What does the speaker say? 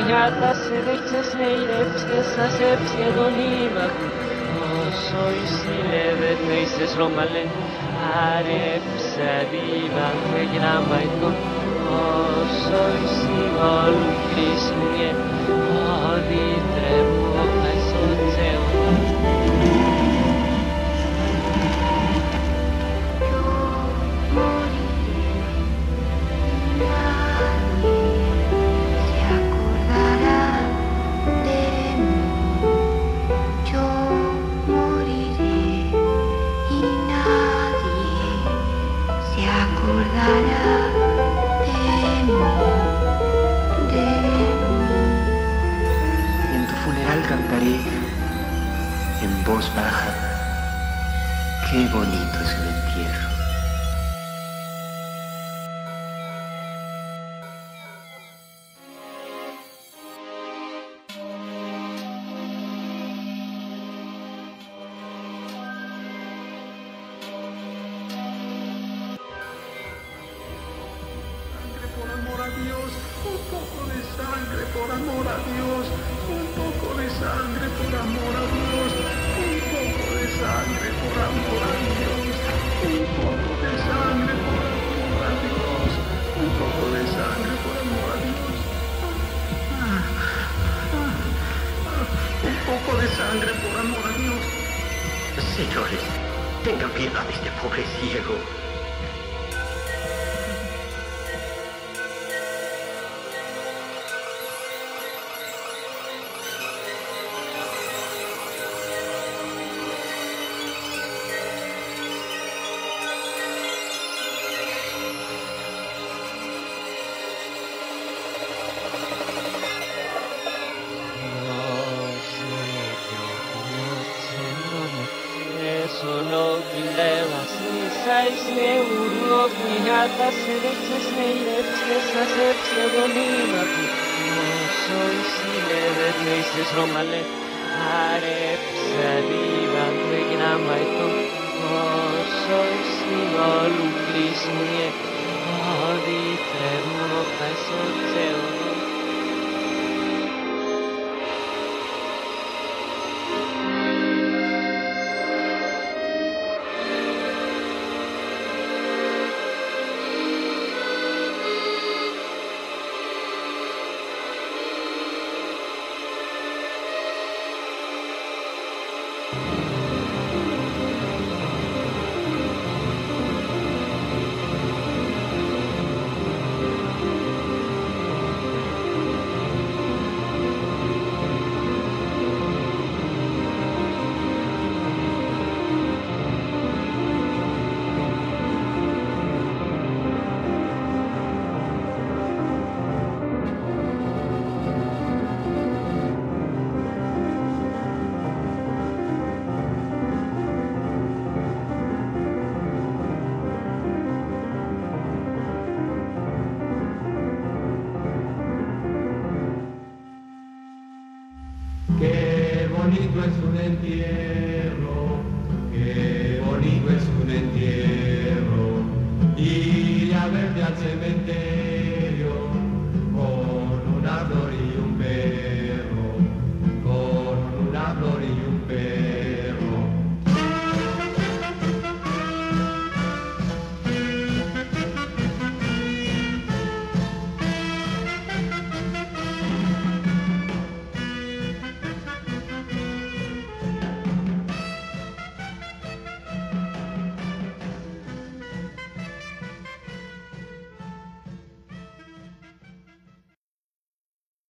Miata sedexes neirepskes asepsiedonima. Soy silevet neises romalen. Arepsa divan regramaito. Soy simol krisnie. Odi tremo paisoteo. Cantaré en voz baja, qué bonito es un entierro. Sangre por amor a Dios, un poco de sangre por amor a Dios. Un poco de sangre por amor a Dios, un poco de sangre por amor a Dios, un poco de sangre por amor a Dios, un poco de sangre por amor a Dios. Un poco de sangre por amor a Dios. Señores, tengan piedad de este pobre ciego. Sono dilevas, sais neuros, miata sedexes neirepskes asepsiedonima. Soy silevet neises romale. Arepsa divan regramaito. Soy simol krisnie. Odi tremo paisoteo. Qué bonito es un entierro, qué bonito es un entierro.